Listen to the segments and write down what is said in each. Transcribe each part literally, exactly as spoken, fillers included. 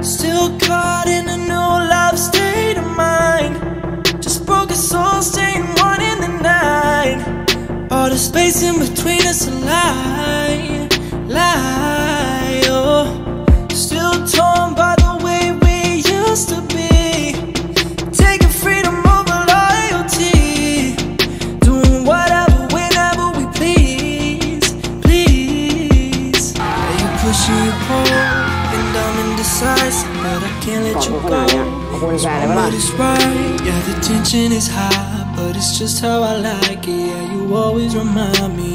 Still caught in a new love state of mind. Just broke a soul, staying one in the night. All the space in between us a lie, lie, oh. Still torn by the way we used to be. Taking freedom over loyalty. Doing whatever, whenever we please, please. Are you pushing your pole? And I'm indecisive, but I can't let you go. This moment is right, yeah, the tension is high, but it's just how I like it. Yeah, you always remind me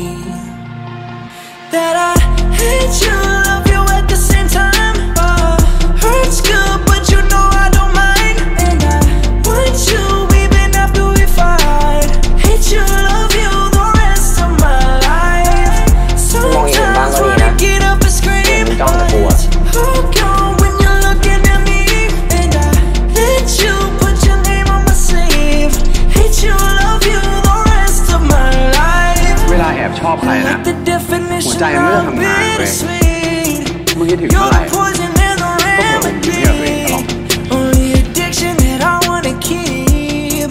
that I hate you, love you at the same time. Oh, hurts good, but you know I don't mind. And I want you even after we fight. Hate you, love you the rest of my life. Sometimes wanna get up and scream, but it's all gone when you're looking at me. And I let you put your name on my sleeve. Hate you, love you the rest of my life. เวลาแอบชอบใครนะหัวใจมันไม่ได้ทำงานเลยเมื่อกี้ถึงเมื่อไหร่ก็ผมยิ้มให้กับตัวเองตลอด Only addiction that I wanna keep,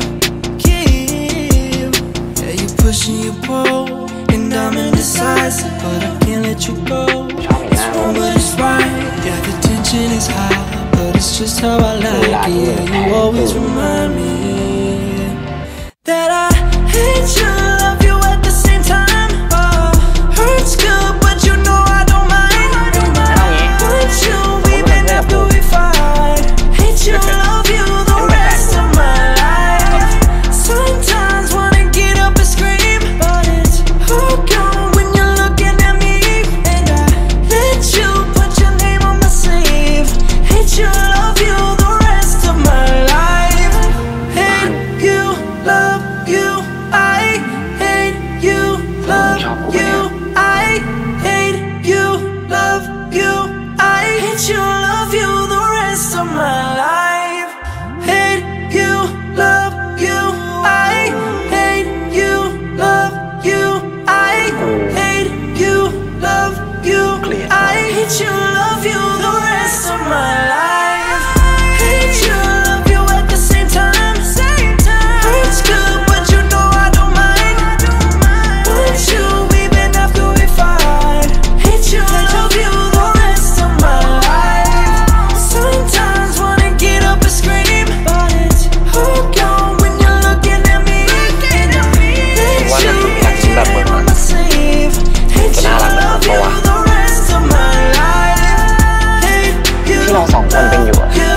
keep. Yeah, you pushing your pole, and I'm indecisive, but I can't let you go. This moment is right, yeah, the tension is high, but it's just how I like it. Yeah, you always remind me that I hate you, love you at the same time. Oh, hurts good, but you know I don't mind. And I want you even after we fight. Hate you, love you the rest of my life. Sometimes wanna get up and scream, but it's all gone when you're looking at me. And I let you put your name on my sleeve. Hate you, love you the rest of my life. Hate you, love you, I hate you, love you, I hate you, love you, I hate you, love you the rest of my life. Hate you, love you, I hate you, love you, I hate you, love you, I hate you, love you the rest of my life. Hate you, love you at the same time. Hurts good, but you know I don't mind. Want you even after we fight. Hate you, love you the rest of my life. Sometimes wanna get up and scream, but it's all gone when you're looking at me. And I let you put your name on my sleeve. Hate you, love you the rest of my life. Hate you, ที่เราสองคนเป็นอยู่อะ you,